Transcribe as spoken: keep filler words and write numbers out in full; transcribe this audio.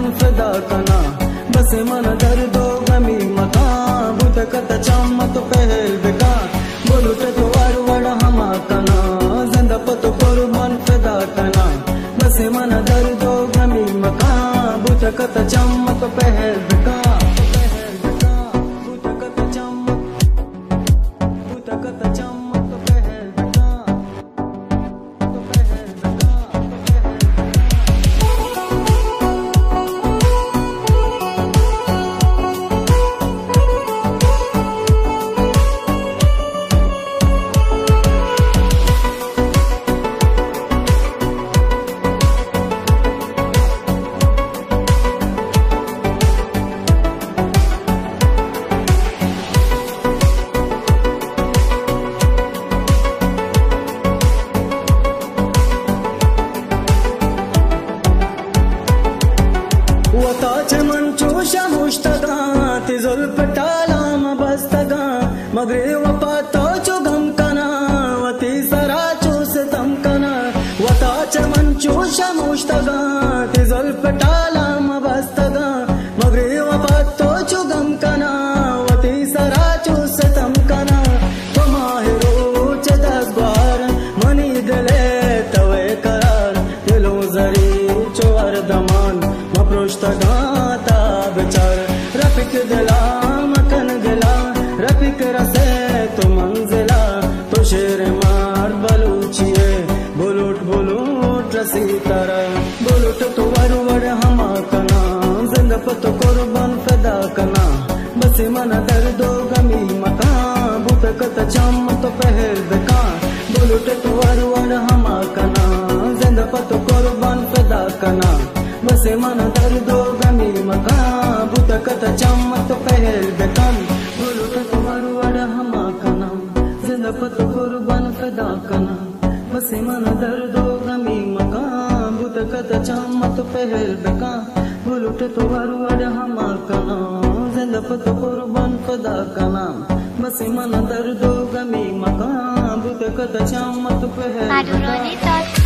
फिदा कना बस मन दर्दो गमी मका बुत कत चमत पहल बेका बोलुट तो वरवड़ हमा कना जिंदा पतो कुर्बान फिदा कना बस मन दर्दो गमी मका बुत कत चमत पहल बेका मगरे वपातो चुगम कना वती सरा चूस तम कना वता चमन चूशा मुश्तगा तिजल पटाला मबस्तगा मगरे वपातो चुगम कना वती सरा चूस तम कना तो माहिरो चदगवार मनी दिले तवे करार दिलो जरी चोर दमान मप्रोश्तगा ता बेचार रफिक दिला मकन गिला रफिक रसे तो मंजिला तो शेर मार बलूचिए बुलुट बुलुट रसी तरह बुलुट तो वरवड़ हमा कना जिंदा पतो कुर्बान फिदा कना बस मन दर्दो गमी मका बुत कत चम तो पहल बेका बुलुट तो वरवड़ हमा कना जिंदा पतो कुर्बान फिदा कना बस मन दर्दो गमी मका बुत कत चम तो पहल बेका बुलुट तो वरवड़ हमा कना जिंदा पतो कुर्बान फिदा कना बस मन दर्दो गमी मका बुत कत चम तो पहल बेका बुलुट तो वरवड़ हमा कना जिंदा पतो कुर्बान फिदा कना बस मन दर्दो गमी मका बुत कत चम तो पहल बेका।